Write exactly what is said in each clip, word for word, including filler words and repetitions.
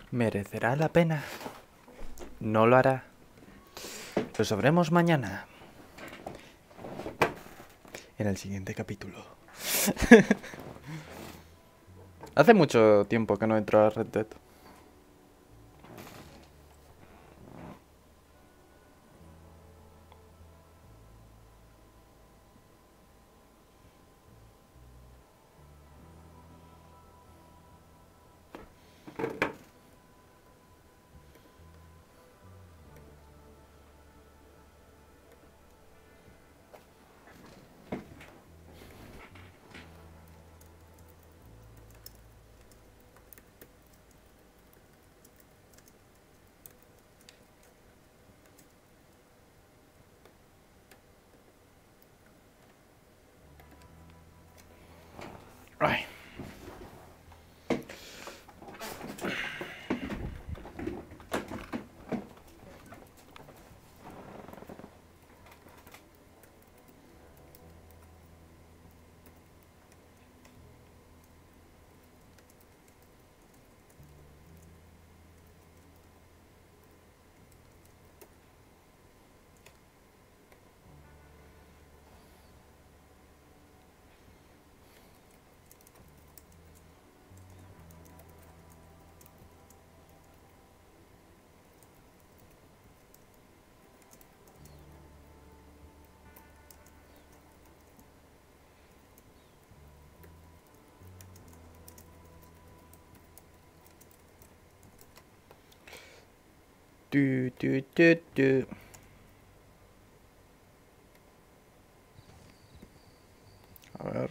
¿Merecerá la pena? No lo hará. Lo sabremos mañana. En el siguiente capítulo. Hace mucho tiempo que no entro a Red Dead. Ay. Du, du, du, du. A ver.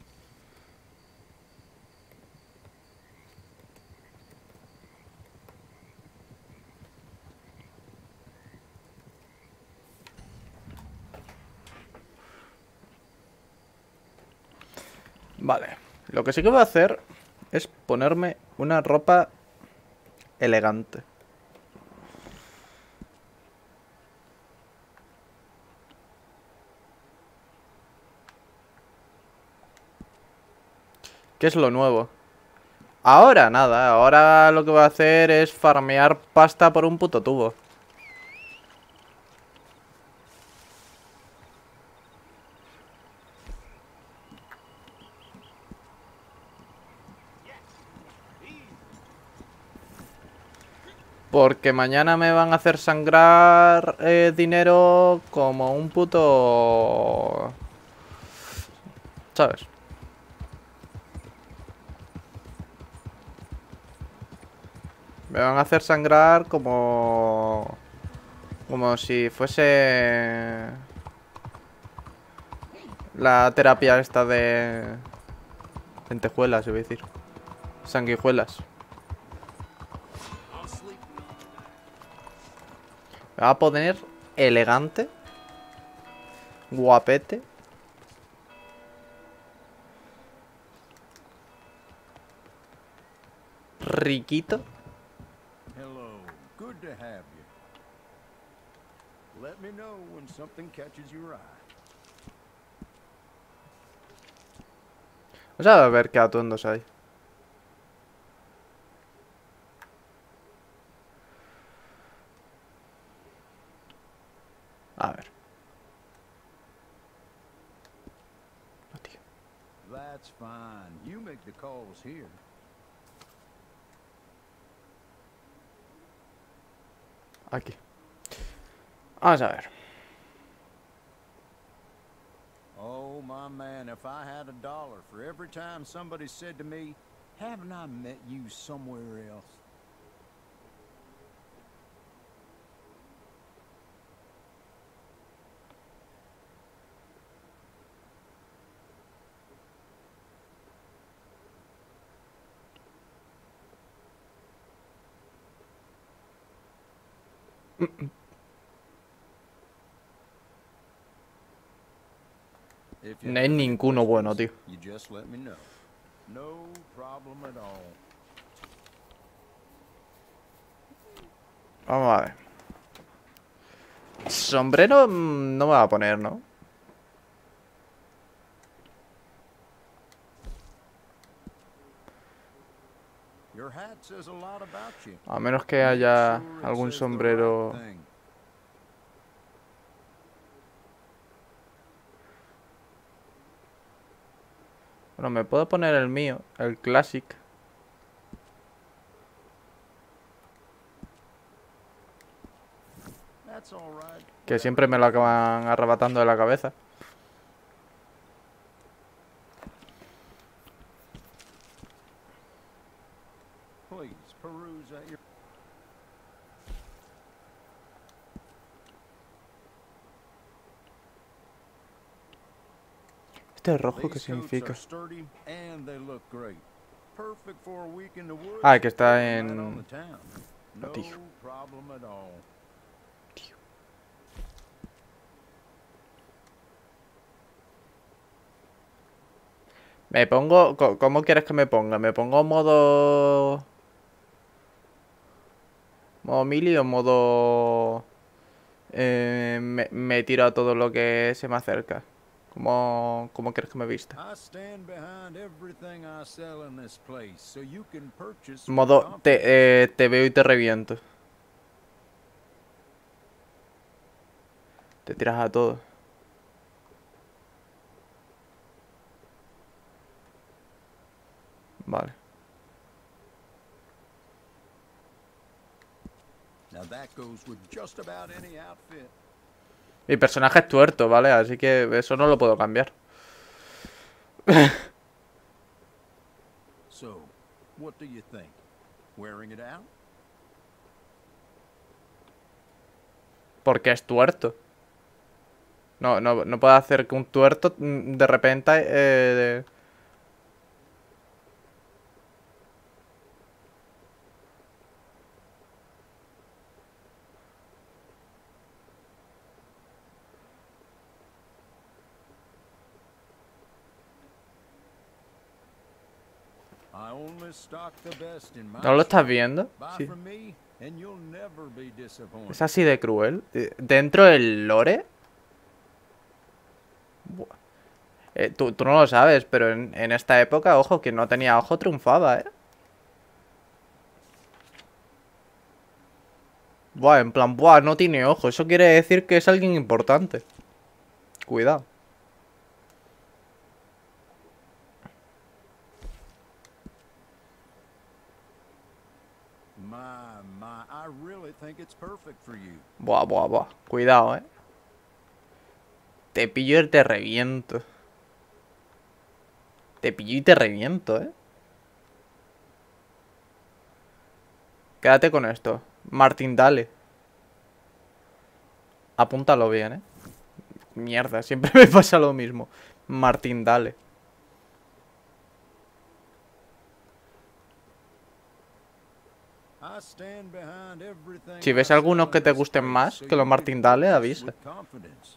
Vale. Lo que sí que voy a hacer es ponerme una ropa elegante. ¿Qué es lo nuevo? Ahora nada, ahora lo que voy a hacer es farmear pasta por un puto tubo. Porque mañana me van a hacer sangrar eh, dinero como un puto... ¿Sabes? Me van a hacer sangrar como... Como si fuese... La terapia esta de... Lentejuelas, iba a decir. Sanguijuelas. Me va a poner elegante. Guapete. Riquito. Hello. Good to have you. Let me know when something catches your eye. Vamos a ver qué atuendos hay. A ver. No, tío. That's fine. You make the calls here. Aquí. Vamos a ver. Oh, my man, if I had a dollar for every time somebody said to me, haven't I met you somewhere else? If you No hay have any ninguno bueno, questions, tío. you just let me know. No problem at all. Vamos a ver. Sombrero mm, no me va a poner, ¿no? Your hat That says a lot about you. A menos que Make haya sure it algún says the right sombrero. thing. Bueno, me puedo poner el mío, el Classic. That's all right. Que Whatever siempre me lo you think. acaban arrebatando de la cabeza. Please peruse at your. ¿Este rojo qué These coats significa? are sturdy and they look great. Perfect for a week in the woods. Ah, que está or a night on en... the town. No, No tío. problem at all. Tío. Me pongo... co- ¿Cómo quieres que me ponga? ¿Me pongo modo... modo mili o modo... eh, me, me tiro a todo lo que se me acerca? ¿Cómo, cómo quieres que me vista? I stand behind everything I sell in this place, so you can purchase with Modo te, confidence. eh, te veo y te reviento. Te tiras a todo. Vale. Now that goes with just about any outfit. Mi personaje es tuerto, ¿vale? Así que eso no lo puedo cambiar. So, what do you think? Wearing it out? Porque es tuerto. No, no, no puedo hacer que un tuerto mm, de repente... Eh, de- I only stock the best in my ¿No lo estás shop. viendo? Buy Sí. from me and you'll never be disappointed. Es así de cruel. Eh, Dentro del lore... Buah. Eh, tú, tú no lo sabes, pero en, en esta época, ojo, que no tenía ojo triunfaba, ¿eh? Buah, en plan, buah, no tiene ojo. Eso quiere decir que es alguien importante. Cuidado. My, my, I really think it's perfect for you. Buah, buah, buah. Cuidado, ¿eh? Te pillo y te reviento. Te pillo y te reviento, ¿eh? Quédate con esto. Martín, dale. Apúntalo bien, ¿eh? Mierda, siempre me pasa lo mismo. Martín, dale. I stand behind everything Si I ves sell algunos in que te this gusten place, más so que los you Martín, can dale, purchase avisa. with confidence.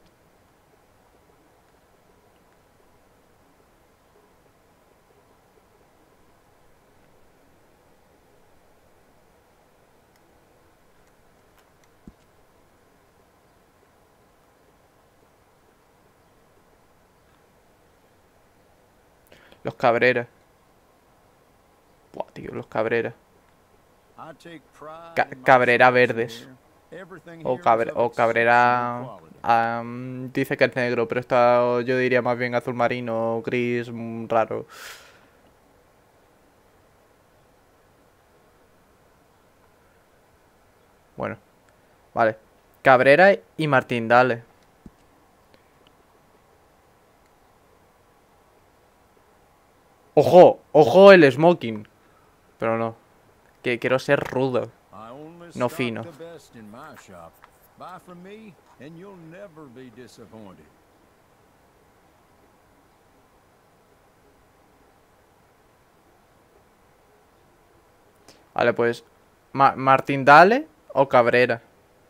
Los Cabrera. Buah, tío, los Cabrera. I take pride Ca- in my Cabrera selection verdes. here. Everything O, here is cabre- of o Cabrera... exceptional quality. am, dice que es negro, pero está, yo diría más bien azul marino, gris, mm, raro. Bueno, vale. Cabrera y Martín, dale. ¡Ojo! ¡Ojo el smoking! Pero no. Que quiero ser rudo. I only No stock fino. the best in my shop. Buy from me and you'll never be disappointed. Vale, pues... Ma- Martín, dale o Cabrera.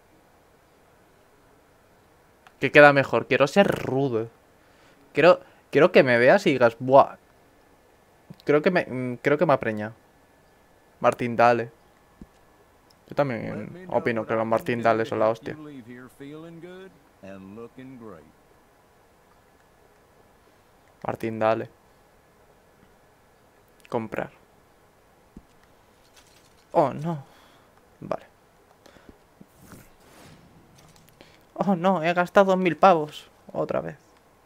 ¿Qué queda mejor? Quiero ser rudo. Quiero, quiero que me veas y digas, buah. Creo que me, mm, creo que me ha preñado. Martín, dale. Yo Let también me know opino what que I los can Martín, do dale to son la help hostia. you leave here feeling good and looking great. Martín, dale. Comprar. Oh, no. Vale. Oh, no, he gastado mil pavos. Otra vez.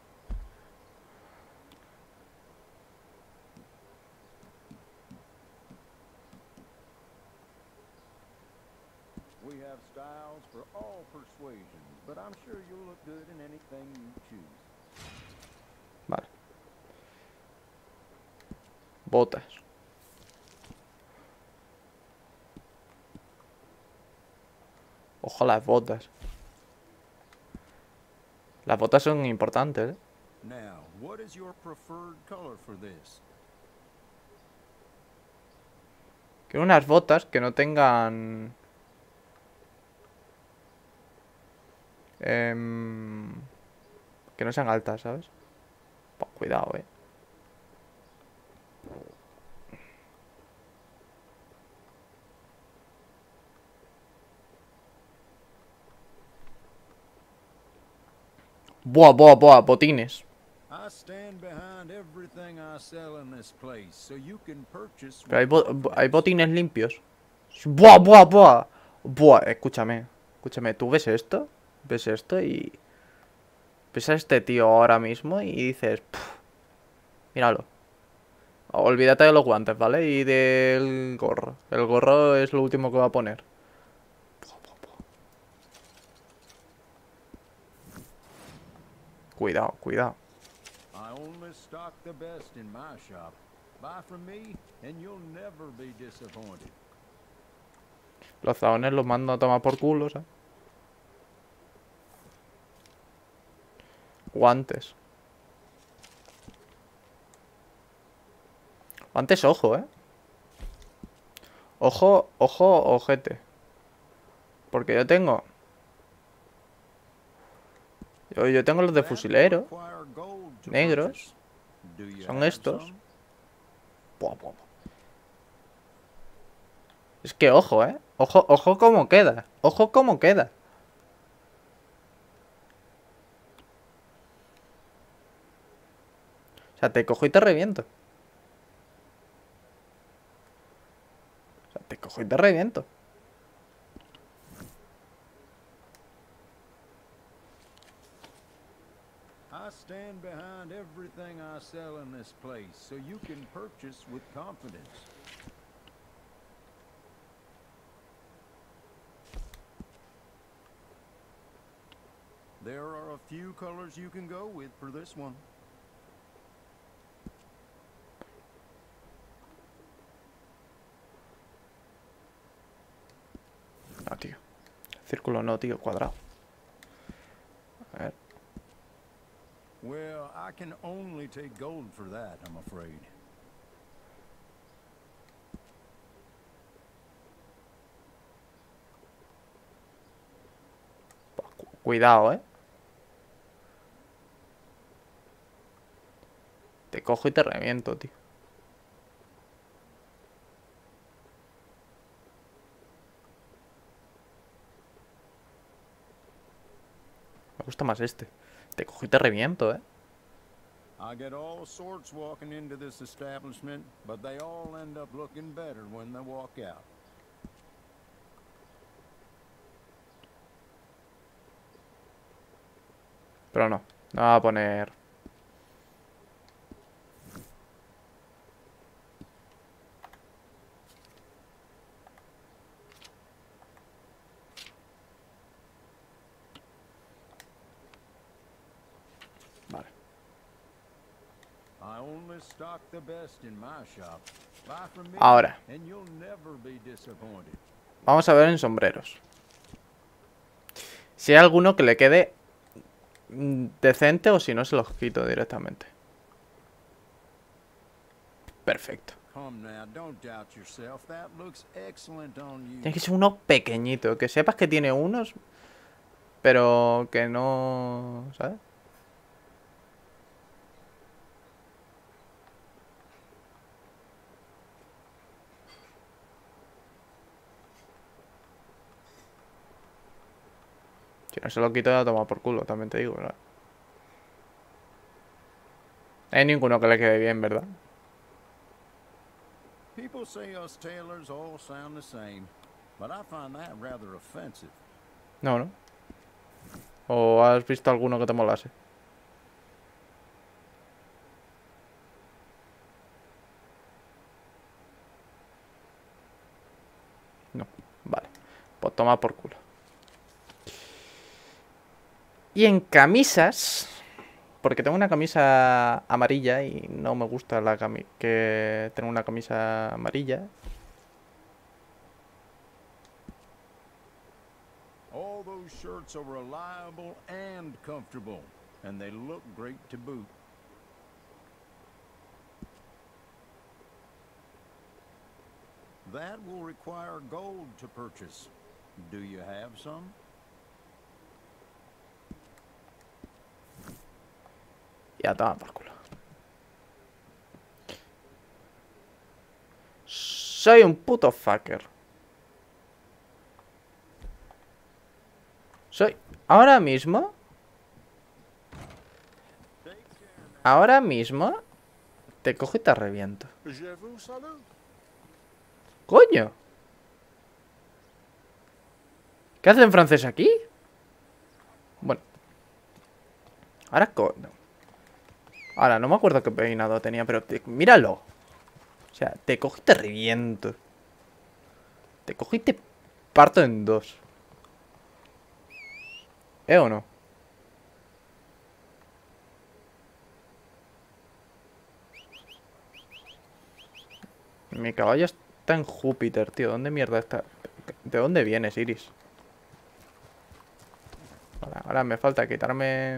We have styles for all persuasions, but I'm sure you'll look good in anything you choose. Vale. Botas. Ojo las botas. Las botas son importantes, ¿eh? Now, what is your preferred color for this? Quiero unas botas que no tengan... em, que no sean altas, ¿sabes? Pues cuidado, eh. Buah, buah, buah, botines. I stand behind everything I sell in this place, so you can purchase. Pero hay, bo hay botines limpios. Buah, buah, buah. Buah, escúchame. Escúchame, ¿tú ves esto? ¿Ves esto? Y... ves a este tío ahora mismo y dices... Pff, míralo. Olvídate de los guantes, ¿vale? Y del gorro. El gorro es lo último que va a poner. Cuidado, cuidado. I only stock the best in my shop. Buy from me and you'll never be disappointed. Los zahones los mando a tomar por culo, ¿sabes? Guantes. Guantes, ojo, ¿eh? Ojo, ojo, ojete. Porque yo tengo... Yo, yo tengo los de fusilero. Negros. Son estos. Buah, buah, buah. Es que ojo, ¿eh? Ojo, ojo cómo queda. Ojo cómo queda. O sea, te cojo y te reviento. O sea, te cojo y te reviento. I stand behind everything I sell in this place, so you can purchase with confidence. There are a few colors you can go with for this one. No, tío. Círculo no, tío. Cuadrado. A ver. Well, I can only take gold for that, I'm afraid. Cuidado, ¿eh? Te cojo y te reviento, tío. Me gusta más este. Te cojo y te reviento, ¿eh? I get all sorts walking into this establishment, but they all end up looking better when they walk out. Pero no. No va a poner... Vale. I only stock the best in my shop. Buy from me Ahora. and you'll never be disappointed. Vamos a ver en sombreros. Si hay alguno que le quede decente o si no se los quito directamente. Perfecto. Come now, don't doubt yourself. That looks excellent on you. Tiene que ser uno pequeñito. Que sepas que tiene unos, pero que no... ¿sabes? Si no se lo quito ya toma por culo, también te digo, ¿verdad? No hay ninguno que le quede bien, ¿verdad? People say us tailors all sound the same, but I find that rather offensive. No, ¿no? ¿O has visto alguno que te molase? No, vale. Pues toma por culo. Y en camisas, porque tengo una camisa amarilla y no me gusta la cami que tengo una camisa amarilla. All those shirts are reliable and comfortable, and they look great to boot. That will require gold to purchase. Do you have some? Ya, toma por culo. Soy un puto fucker. Soy... Ahora mismo... Ahora mismo... Te cojo y te reviento. ¡Coño! ¿Qué hace en francés aquí? Bueno. Ahora coño. Ahora, no me acuerdo qué peinado tenía, pero te... míralo. O sea, te cojo y te reviento. Te cojo y te parto en dos. ¿Eh o no? Mi caballo está en Júpiter, tío. ¿Dónde mierda está? ¿De dónde vienes, Iris? Vale, ahora me falta quitarme...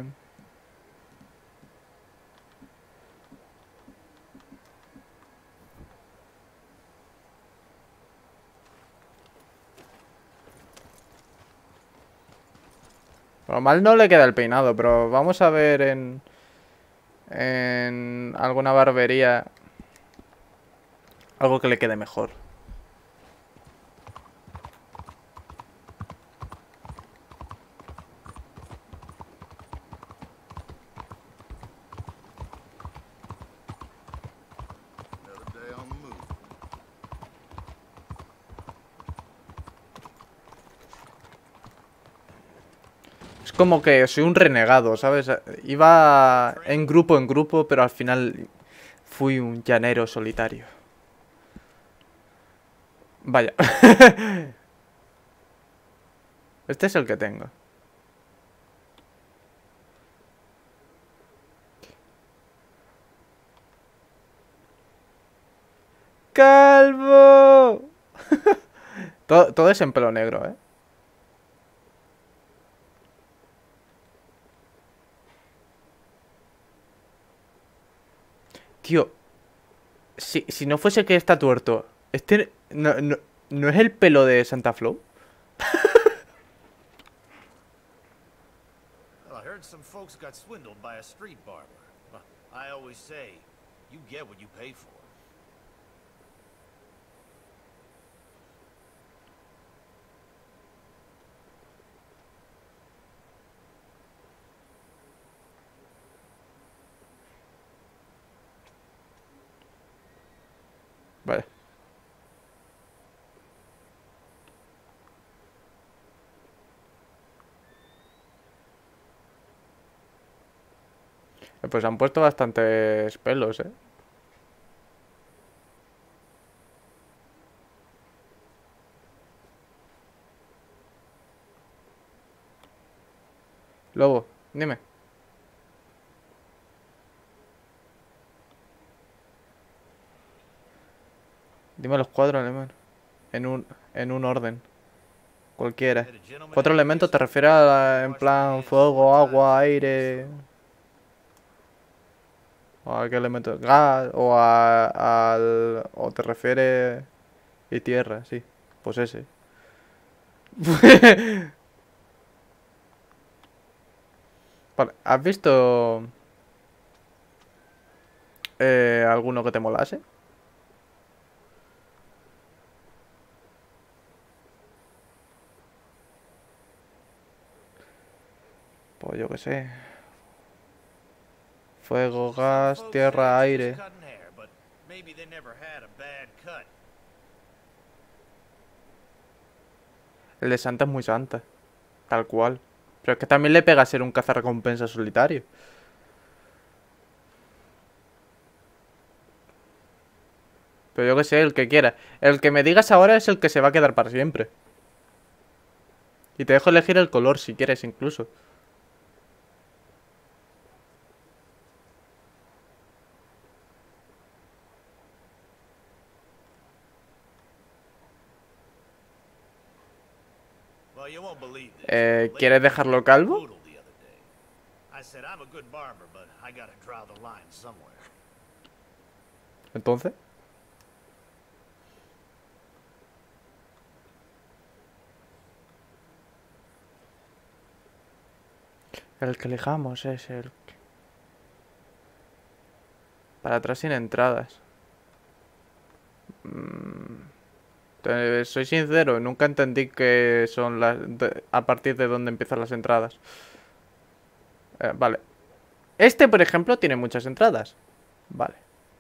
Bueno, mal no le queda el peinado, pero vamos a ver en... En alguna barbería... Algo que le quede mejor. Es como que soy un renegado, ¿sabes? Iba en grupo en grupo, pero al final fui un llanero solitario. Vaya. Este es el que tengo. ¡Calvo! todo, todo es en pelo negro, ¿eh? Tío, si, si no fuese que está tuerto, este no, no, no es el pelo de Santa Flow. Well, I heard some folks got swindled by a street barber. Well, I always say, you get what you pay for. Vale. Pues han puesto bastantes pelos, ¿eh? Lobo, dime. Dime los cuatro elementos. En un, en un orden. Cualquiera. Cuatro elementos te refieres a, en plan fuego, agua, aire. ¿O a qué elemento? Gas. O a, al. O te refieres. Y tierra, sí. Pues ese. Vale, ¿has visto. Eh, alguno que te molase? Pues yo qué sé. Fuego, gas, tierra, aire. Maybe they never had a bad cut. El de Santa es muy Santa. Tal cual. Pero es que también le pega a ser un cazarrecompensa solitario. Pero yo que sé, el que quiera. El que me digas ahora es el que se va a quedar para siempre. Y te dejo elegir el color si quieres incluso. Well, you won't believe this. Eh, Lady ¿quieres dejarlo calvo? poodle the other day. I said I'm a good barber, but I gotta draw the line somewhere. Entonces. El que elijamos es el... Para atrás sin entradas. Mm, te- soy sincero, nunca entendí que son las... de- a partir de dónde empiezan las entradas. Eh, vale. Este, por ejemplo, tiene muchas entradas. Vale.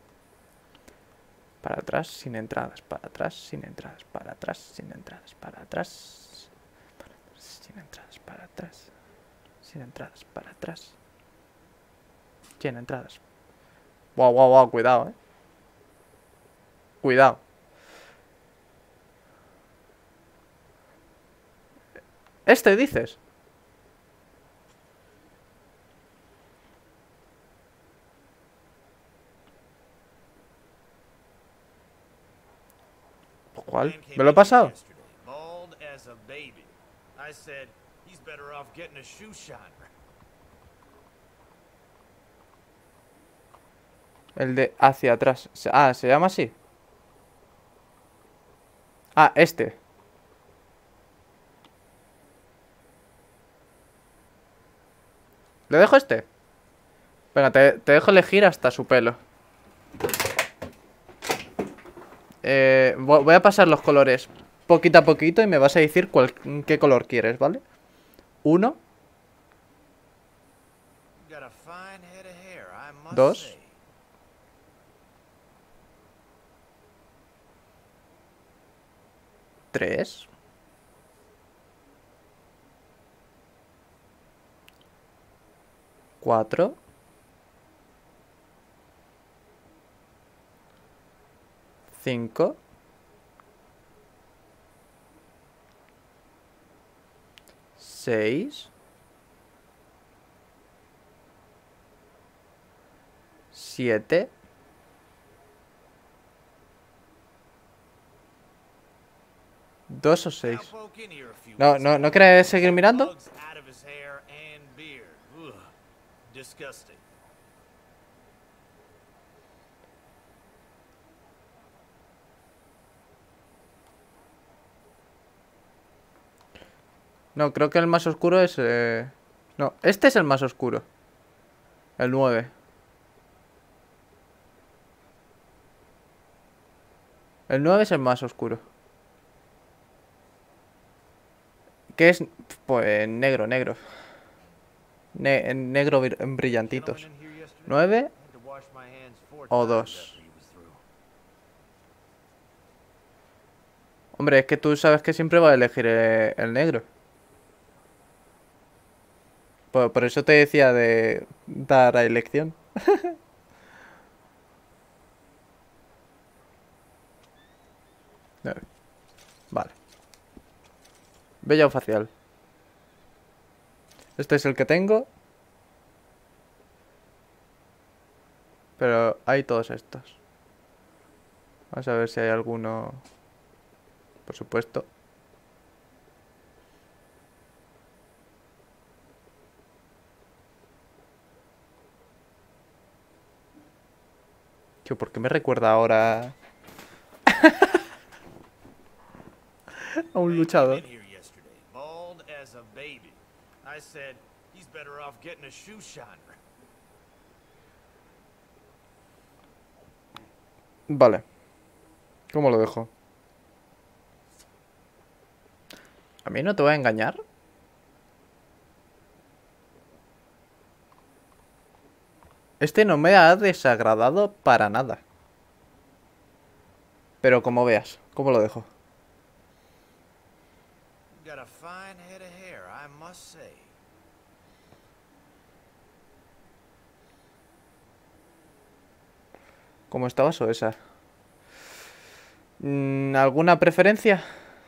Para atrás sin entradas, para atrás sin entradas, para atrás sin entradas, para atrás... para atrás, sin entradas, para atrás. Sin entradas, para atrás. Sin entradas. Wow, wow, wow, cuidado, eh. Cuidado. Este dices. ¿Cuál? Man came ¿Me lo he in here pasado? yesterday, bald as a baby. I said he's better off getting a shoe shiner. El de hacia atrás. Se- Ah, ¿se llama así? Ah, este. ¿Le dejo este? Venga, te, te dejo elegir hasta su pelo. Eh, vo- voy a pasar los colores poquito a poquito y me vas a decir cuál, qué color quieres, ¿vale? Uno, Got a fine head of hair, I must Dos. say. tres, cuatro, cinco, seis, siete, dos o seis. Now poke in here a few No, weeks no, ago. ¿no quieres seguir mirando? Bugs out of his hair and beard. Ugh. Disgusting. No, creo que el más oscuro es... eh, No, este es el más oscuro. El nueve. El nueve es el más oscuro. ¿Qué es? Pues negro, negro. Ne- negro br- en brillantitos. Gentleman in here yesterday? ¿nueve I had to wash my hands four o times dos? after he was through. Hombre, es que tú sabes que siempre voy a elegir eh, el negro. Por, por eso te decía de dar a elección. Nueve. Vale. Vello facial. Este es el que tengo. Pero hay todos estos. Vamos a ver si hay alguno. Por supuesto. Tío, ¿por qué me recuerda ahora a un Man luchador? came in here yesterday, bald as a baby. I said he's better off getting a shoe shiner. Vale. ¿Cómo lo dejo? A mí no te voy a engañar. Este no me ha desagradado para nada. Pero como veas, ¿cómo lo dejo? got a fine head of hair, I must say. ¿Cómo estabas o esa? Mm, ¿Alguna preferencia?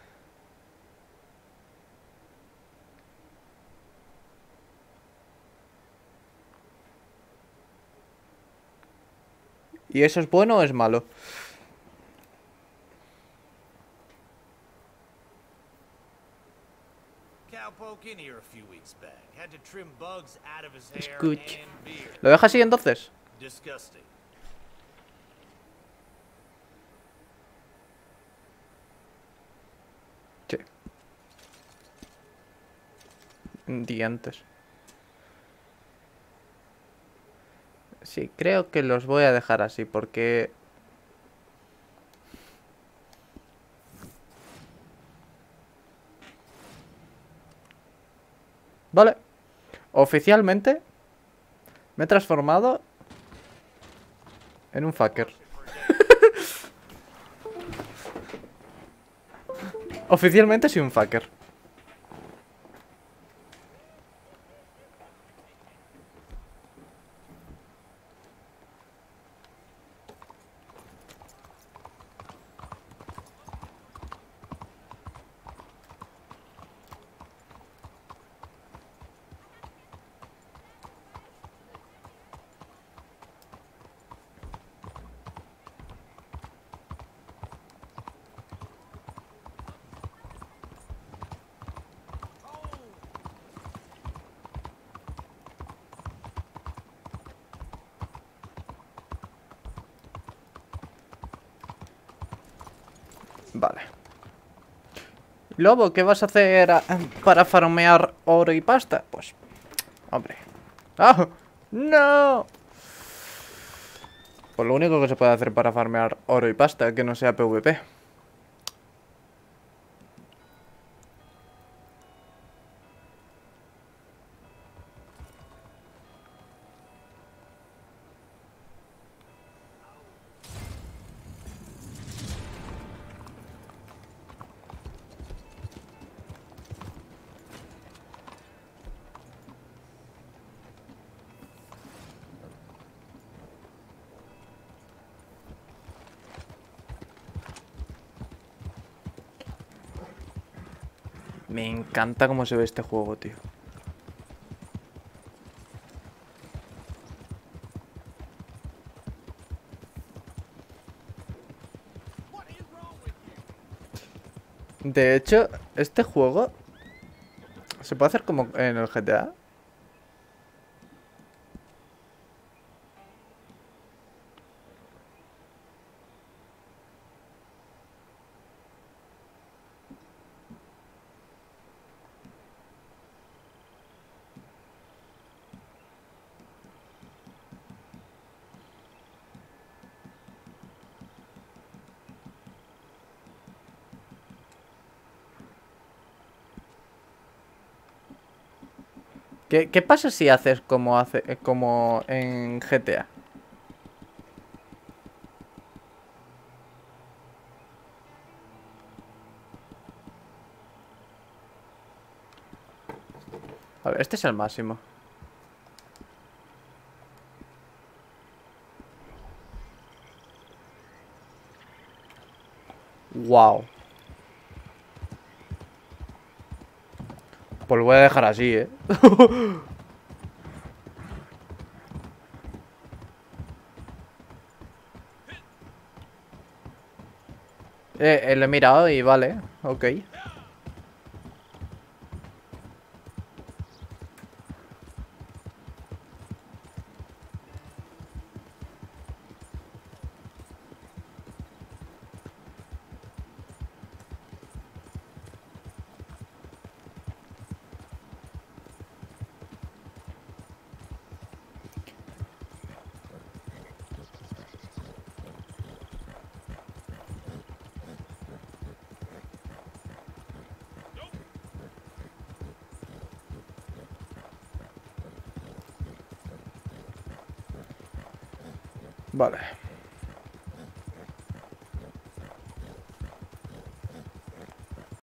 ¿Y eso es bueno o es malo? Cowpoke in here a few weeks back. Had to trim bugs out of his hair Escucha. and beard. ¿Lo dejas así entonces? Disgusting. Sí. Dientes. Sí, creo que los voy a dejar así porque... Vale. Oficialmente me he transformado en un fucker. Oficialmente soy un fucker. Vale. Lobo, ¿qué vas a hacer a- para farmear oro y pasta? Pues, hombre. ¡Ah! ¡No! Pues lo único que se puede hacer para farmear oro y pasta, que no sea PvP. Me encanta cómo se ve este juego, tío. De hecho, este juego se puede hacer como en el G T A. ¿Qué, qué pasa si haces como hace eh, como en G T A? A ver, este es el máximo. Wow. Pues lo voy a dejar así, ¿eh? eh, eh, lo he mirado y vale, ok. Vale.